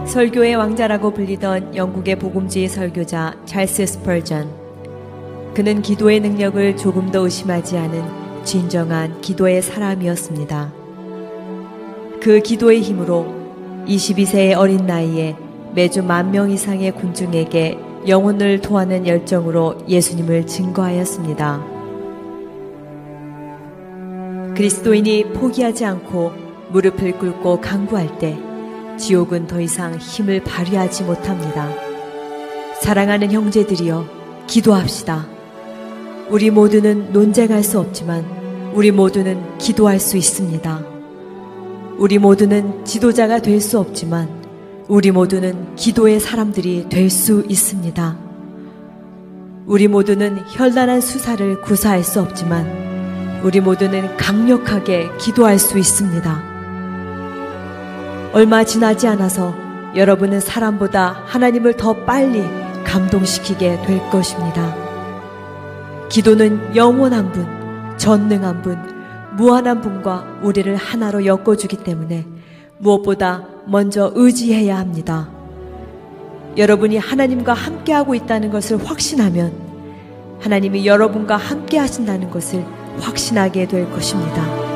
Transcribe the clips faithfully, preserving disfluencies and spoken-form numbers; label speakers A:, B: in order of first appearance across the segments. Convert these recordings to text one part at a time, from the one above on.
A: 설교의 왕자라고 불리던 영국의 복음주의 설교자 찰스 스펄전. 그는 기도의 능력을 조금 더 의심하지 않은 진정한 기도의 사람이었습니다. 그 기도의 힘으로 이십이 세의 어린 나이에 매주 만 명 이상의 군중에게 영혼을 토하는 열정으로 예수님을 증거하였습니다. 그리스도인이 포기하지 않고 무릎을 꿇고 간구할 때 지옥은 더 이상 힘을 발휘하지 못합니다. 사랑하는 형제들이여, 기도합시다. 우리 모두는 논쟁할 수 없지만 우리 모두는 기도할 수 있습니다. 우리 모두는 지도자가 될 수 없지만 우리 모두는 기도의 사람들이 될 수 있습니다. 우리 모두는 현란한 수사를 구사할 수 없지만 우리 모두는 강력하게 기도할 수 있습니다. 얼마 지나지 않아서 여러분은 사람보다 하나님을 더 빨리 감동시키게 될 것입니다. 기도는 영원한 분, 전능한 분, 무한한 분과 우리를 하나로 엮어주기 때문에 무엇보다 먼저 의지해야 합니다. 여러분이 하나님과 함께하고 있다는 것을 확신하면 하나님이 여러분과 함께 하신다는 것을 확신하게 될 것입니다.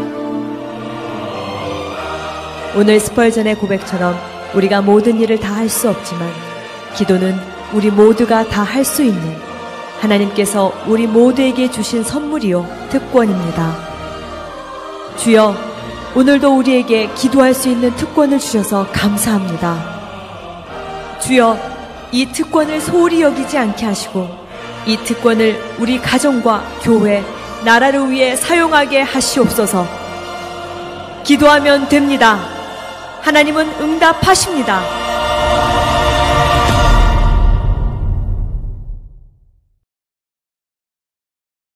A: 오늘 스펄전의 고백처럼 우리가 모든 일을 다 할 수 없지만 기도는 우리 모두가 다 할 수 있는 하나님께서 우리 모두에게 주신 선물이요 특권입니다. 주여, 오늘도 우리에게 기도할 수 있는 특권을 주셔서 감사합니다. 주여, 이 특권을 소홀히 여기지 않게 하시고 이 특권을 우리 가정과 교회, 나라를 위해 사용하게 하시옵소서. 기도하면 됩니다. 하나님은 응답하십니다.